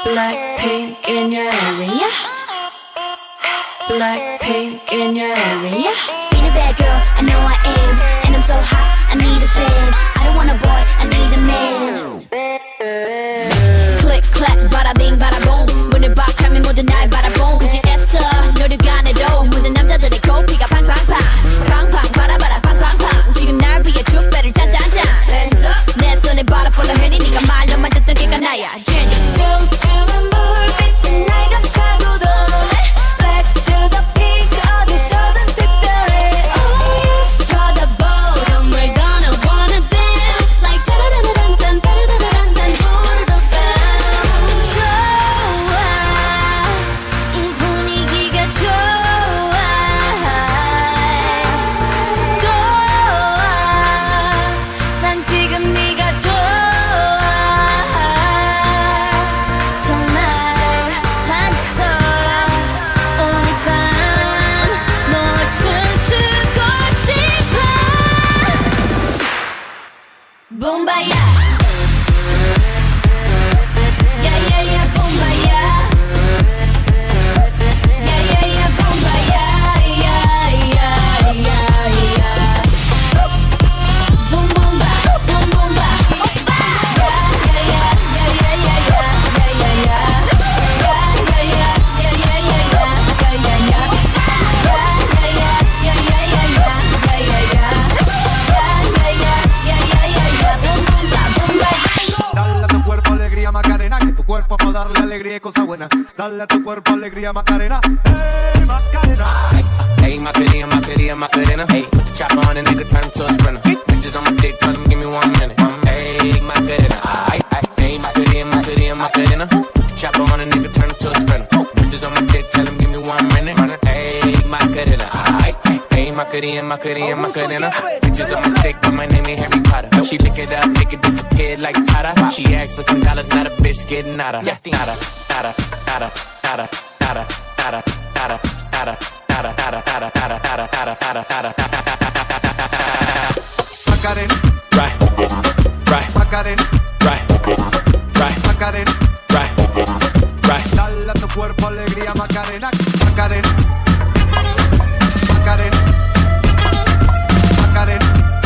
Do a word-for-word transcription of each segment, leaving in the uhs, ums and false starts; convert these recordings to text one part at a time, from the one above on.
Blackpink in your area. Blackpink in your area. Being a bad girl, I know I am. And I'm so hot, I need a fan. I don't want a boy, I need a man. Click, clack, bada bing, bada boom. 문을 박 차면 모두 날 바라본 굳이 애써 노력 안 해도 모든 남자들의 코피가 팡팡팡 팡팡 바라바라 팡팡팡 지금 날 위해 축배를 짠짠짠 Hands up 내 손에 바라 follow 해니 네가 말로만 듣던 걔가 나야 Jenny 퉁퉁한 불빛은 날 감싸고도 Back to the peak 어디서든 특별해 Oh yes 쳐다보 We're gonna wanna dance Like 따라라란딴 따라라란딴 부르도 bounce 좋아 이 분위기가 좋아 좋아 난 지금 네가 좋아 정말 반했어 오늘 밤널 춤추고 싶어 붐바야 Yeah yeah yeah 붐바야 Yeah yeah yeah 붐바야 Yeah yeah yeah yeah Boom boom ba boom boom ba Yeah yeah yeah yeah yeah yeah yeah yeah yeah Yeah yeah yeah yeah yeah yeah yeah yeah yeah yeah yeah Yeah yeah yeah yeah yeah yeah yeah yeah yeah yeah Yeah yeah yeah yeah yeah yeah Boom boom ba boom ba Dale a tu cuerpo alegría Macarena, que tu cuerpo pa' darle alegría y cosa buena. Dale a tu cuerpo alegría Macarena, hey Macarena. Hey, Macarena, Macarena, Macarena. Hey, put the chopper on a nigga, turn him to a sprinter. Bitches on my dick, tell them give me one minute. Hey, Macarena, aight, aight. Hey, Macarena, Macarena, Macarena. Put the chopper on a nigga, turn him to a sprinter. Bitches on my dick, tell them give me one minute. Hey, Macarena, aight, aight. Hey, Macarena, Macarena, Macarena. Bitches on my stick, but my name ain't Harry Potter. She lick it up, make it disappear like Tata. She asked for some dollars, not a bitch getting nada. Nada, nada, nada, nada, nada, nada, nada, nada, nada, nada, nada, nada, nada, nada, nada, nada. Macarena, Right, right, Macarena, right, right, Macarena. right, right. Dale a tu cuerpo alegría Macarena, Macarena, Macarena, Macarena,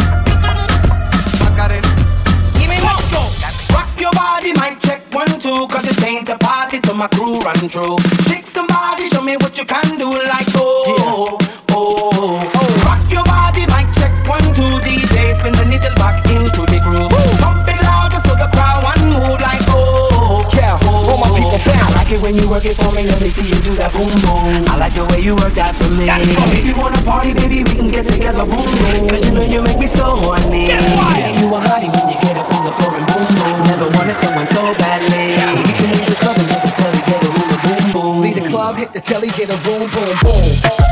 Macarena. Give me more. Rock your body, mic check one, two. Cause it ain't a party till my crew run through. Shake somebody, show me what you can do. Like oh, oh, oh. Rock your body, mic check one, two. D J spin the needle back into the groove. Pump it louder so the crowd one move. Like oh, Yeah, all my people I bounce. like it when you work it for me, let me see you do that boom boom. I like the way you work that for me. If you wanna party, baby, we can get together, boom boom. Cause you know you make me so horny. Yeah, you a hottie when you get up on the floor and boom boom. Never wanted someone so badly. You can leave the club and get the telly, get a hula boom boom. Leave the club, hit the telly, get a boom, boom, boom.